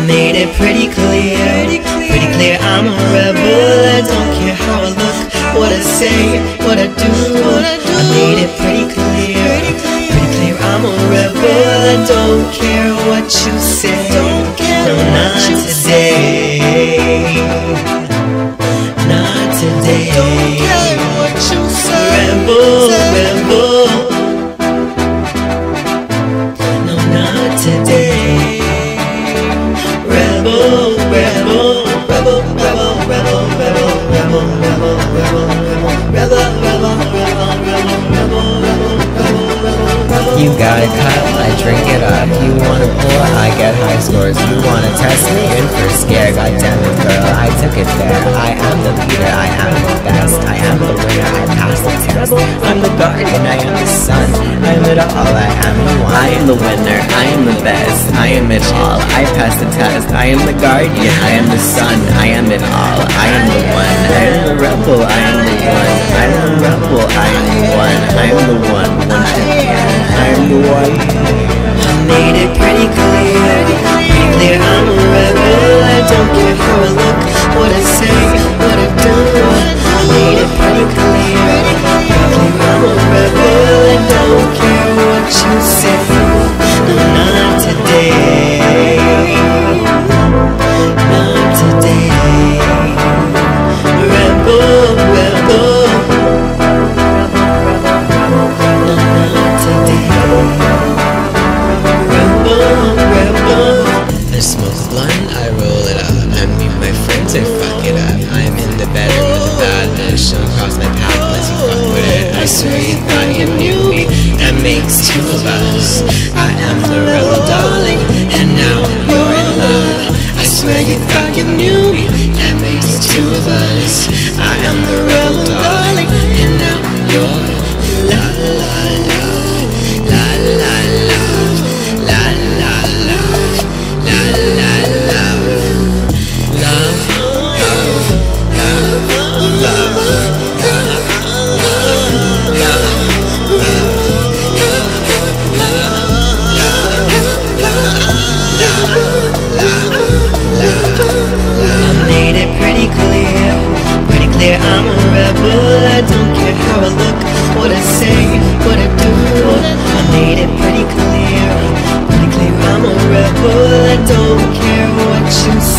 made it pretty clear I'm a rebel. I don't care how I look, what I say, what I do. I made it pretty clear I'm a rebel. I don't care what you say, no, not today, not today. Don't care what you say, rebel, no, not today. Rebel, rebel, rebel, rebel, rebel, rebel, rebel, rebel, rebel, rebel, rebel, rebel, rebel. You got a cup, I drink it up. You wanna pull, I get high scores. You wanna test me in for scare. God damn it, girl, I took it there. I am the leader, I am the best. I am the winner, I passed the test. I'm the guardian, I am the sun. I am it all, I am the one. I am the winner, I am the best. I am it all, I passed the test. I am the guardian, I am the sun. I am it all, I am the one. I am the rebel, I am the one. I am the rebel, I am the one. I am the one champion. I am the one. I made it pretty clear I'm a rebel. I don't care how I look, what I say, what I do. I made it pretty clear I'm a rebel. I don't care what you say, no, not today, not today. Rebel, rebel, no, not today. I smoke a blunt, I roll it up. I meet my friends, I fuck it up. I'm in the bedroom with a bad bitch. Don't cross my path unless you fuck with it. I swear you thought you knew me, that makes two of us. I am the rebel darling, and now you're in love. I swear you thought you knew me, that makes two of us. I am the rebel darling, and now you're la la la la la la la la la. I made it pretty clear I'm a rebel. I don't care how I look, what I say, what I do. I made it pretty clear I'm a rebel. I don't care what you say.